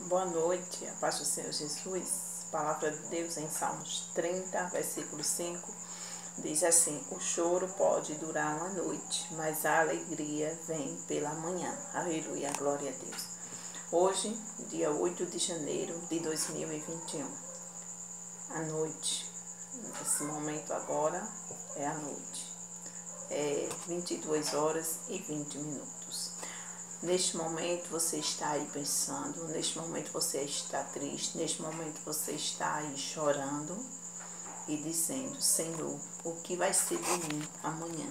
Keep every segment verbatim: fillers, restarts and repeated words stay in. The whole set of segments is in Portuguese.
Boa noite, a paz do Senhor Jesus. Palavra de Deus em Salmos trinta, versículo cinco, diz assim: o choro pode durar uma noite, mas a alegria vem pela manhã. Aleluia, glória a Deus. Hoje, dia oito de janeiro de dois mil e vinte e um, a noite, nesse momento agora é a noite, é vinte e duas horas e vinte minutos. Neste momento você está aí pensando, neste momento você está triste, neste momento você está aí chorando e dizendo: Senhor, o que vai ser de mim amanhã?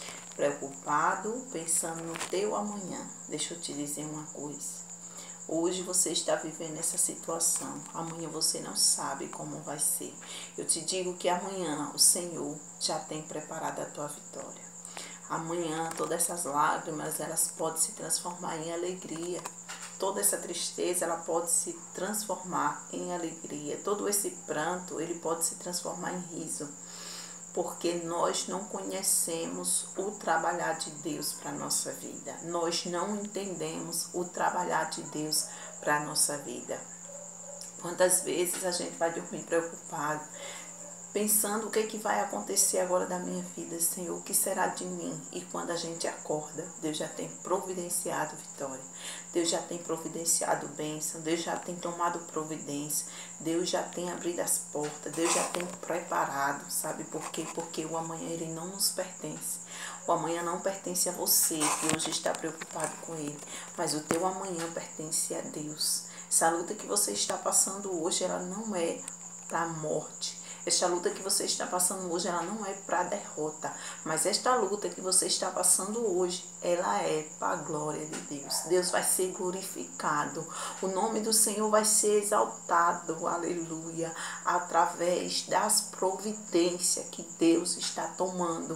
Preocupado, pensando no teu amanhã. Deixa eu te dizer uma coisa. Hoje você está vivendo essa situação, amanhã você não sabe como vai ser. Eu te digo que amanhã o Senhor já tem preparado a tua vitória. Amanhã todas essas lágrimas, elas podem se transformar em alegria. Toda essa tristeza, ela pode se transformar em alegria. Todo esse pranto, ele pode se transformar em riso. Porque nós não conhecemos o trabalhar de Deus para a nossa vida. Nós não entendemos o trabalhar de Deus para a nossa vida. Quantas vezes a gente vai dormir preocupado, pensando o que, é que vai acontecer agora da minha vida, Senhor, o que será de mim? E quando a gente acorda, Deus já tem providenciado vitória, Deus já tem providenciado bênção, Deus já tem tomado providência, Deus já tem abrido as portas, Deus já tem preparado, sabe por quê? Porque o amanhã ele não nos pertence. O amanhã não pertence a você, que hoje está preocupado com ele, mas o teu amanhã pertence a Deus. Essa luta que você está passando hoje, ela não é para a morte. Esta luta que você está passando hoje, ela não é para a derrota, mas esta luta que você está passando hoje, ela é para a glória de Deus. Deus vai ser glorificado, o nome do Senhor vai ser exaltado, aleluia, através das providências que Deus está tomando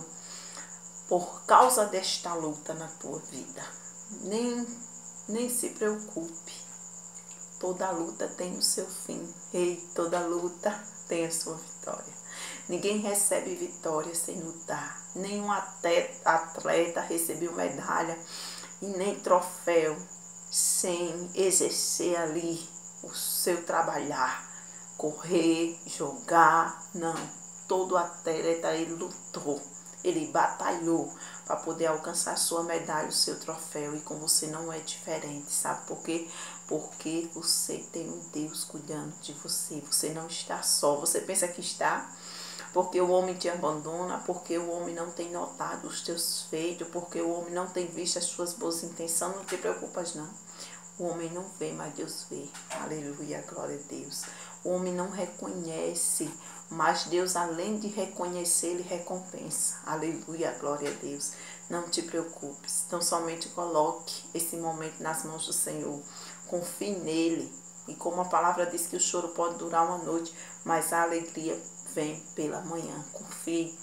por causa desta luta na tua vida. Nem, nem se preocupe, toda luta tem o seu fim. Ei, toda luta tem a sua vitória. Ninguém recebe vitória sem lutar. Nenhum atleta recebeu medalha e nem troféu sem exercer ali o seu trabalhar. Correr, jogar, não. Todo atleta ele lutou, ele batalhou para poder alcançar a sua medalha, o seu troféu. E com você não é diferente, sabe por quê? Porque você tem um Deus cuidando de você. Você não está só. Você pensa que está porque o homem te abandona, porque o homem não tem notado os teus feitos, porque o homem não tem visto as suas boas intenções. Não te preocupas, não. O homem não vê, mas Deus vê. Aleluia, glória a Deus. O homem não reconhece, mas Deus, além de reconhecer, ele recompensa. Aleluia, glória a Deus. Não te preocupes. Então, somente coloque esse momento nas mãos do Senhor. Confie nele. E como a palavra diz que o choro pode durar uma noite, mas a alegria vem pela manhã. Confie.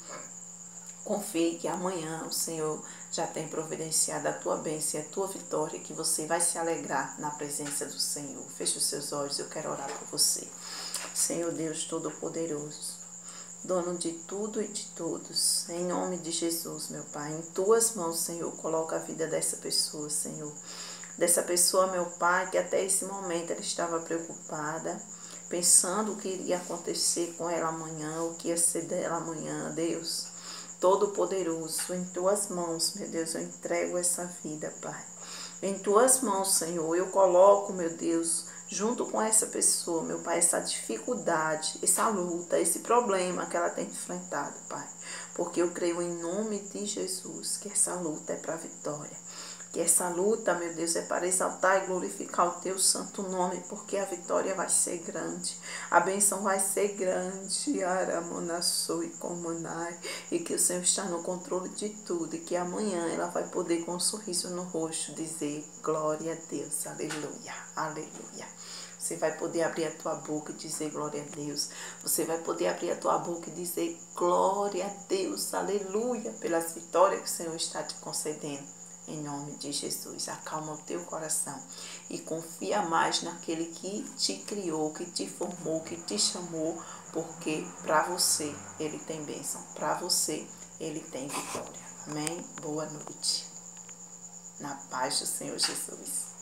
Confie que amanhã o Senhor já tem providenciado a tua bênção e a tua vitória, que você vai se alegrar na presença do Senhor. Feche os seus olhos, eu quero orar por você. Senhor Deus Todo-Poderoso, dono de tudo e de todos, em nome de Jesus, meu Pai, em tuas mãos, Senhor, coloca a vida dessa pessoa, Senhor. Dessa pessoa, meu Pai, que até esse momento ela estava preocupada, pensando o que iria acontecer com ela amanhã, o que ia ser dela amanhã, Deus. Todo-Poderoso, em tuas mãos, meu Deus, eu entrego essa vida, Pai. Em tuas mãos, Senhor, eu coloco, meu Deus, junto com essa pessoa, meu Pai, essa dificuldade, essa luta, esse problema que ela tem enfrentado, Pai. Porque eu creio em nome de Jesus que essa luta é para a vitória. Que essa luta, meu Deus, é para exaltar e glorificar o teu santo nome, porque a vitória vai ser grande, a bênção vai ser grande, Aramonaçou e Comunai, e que o Senhor está no controle de tudo, e que amanhã ela vai poder, com um sorriso no rosto, dizer: glória a Deus, aleluia, aleluia. Você vai poder abrir a tua boca e dizer glória a Deus. Você vai poder abrir a tua boca e dizer glória a Deus, aleluia, pelas vitórias que o Senhor está te concedendo. Em nome de Jesus, acalma o teu coração e confia mais naquele que te criou, que te formou, que te chamou, porque para você ele tem bênção, para você ele tem vitória. Amém? Boa noite. Na paz do Senhor Jesus.